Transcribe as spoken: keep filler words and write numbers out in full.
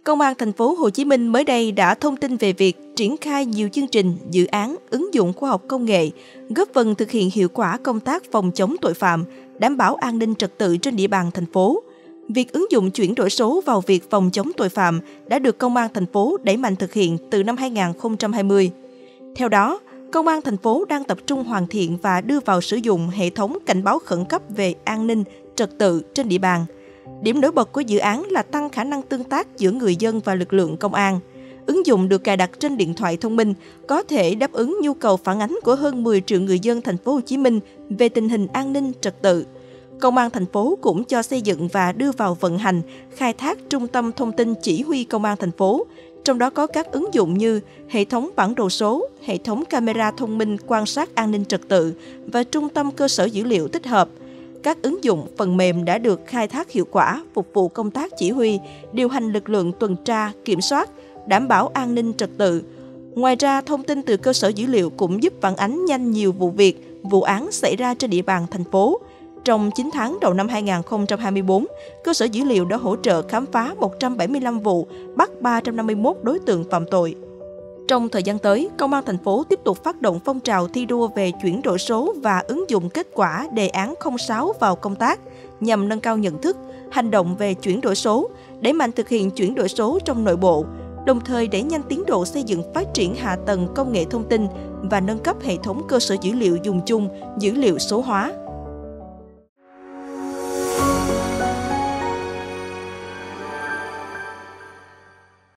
Công an thành phố Hồ Chí Minh mới đây đã thông tin về việc triển khai nhiều chương trình, dự án, ứng dụng khoa học công nghệ, góp phần thực hiện hiệu quả công tác phòng chống tội phạm, đảm bảo an ninh trật tự trên địa bàn thành phố. Việc ứng dụng chuyển đổi số vào việc phòng chống tội phạm đã được Công an thành phố đẩy mạnh thực hiện từ năm hai nghìn không trăm hai mươi. Theo đó, Công an thành phố đang tập trung hoàn thiện và đưa vào sử dụng hệ thống cảnh báo khẩn cấp về an ninh, trật tự trên địa bàn. Điểm nổi bật của dự án là tăng khả năng tương tác giữa người dân và lực lượng công an. Ứng dụng được cài đặt trên điện thoại thông minh có thể đáp ứng nhu cầu phản ánh của hơn mười triệu người dân thành phố Hồ Chí Minh về tình hình an ninh trật tự. Công an thành phố cũng cho xây dựng và đưa vào vận hành, khai thác trung tâm thông tin chỉ huy Công an thành phố, trong đó có các ứng dụng như hệ thống bản đồ số, hệ thống camera thông minh quan sát an ninh trật tự và trung tâm cơ sở dữ liệu tích hợp. Các ứng dụng, phần mềm đã được khai thác hiệu quả, phục vụ công tác chỉ huy, điều hành lực lượng tuần tra, kiểm soát, đảm bảo an ninh trật tự. Ngoài ra, thông tin từ cơ sở dữ liệu cũng giúp phản ánh nhanh nhiều vụ việc, vụ án xảy ra trên địa bàn thành phố. Trong chín tháng đầu năm hai nghìn không trăm hai mươi tư, cơ sở dữ liệu đã hỗ trợ khám phá một trăm bảy mươi lăm vụ, bắt ba trăm năm mươi mốt đối tượng phạm tội. Trong thời gian tới, Công an thành phố tiếp tục phát động phong trào thi đua về chuyển đổi số và ứng dụng kết quả đề án không sáu vào công tác nhằm nâng cao nhận thức, hành động về chuyển đổi số, đẩy mạnh thực hiện chuyển đổi số trong nội bộ, đồng thời đẩy nhanh tiến độ xây dựng phát triển hạ tầng công nghệ thông tin và nâng cấp hệ thống cơ sở dữ liệu dùng chung, dữ liệu số hóa.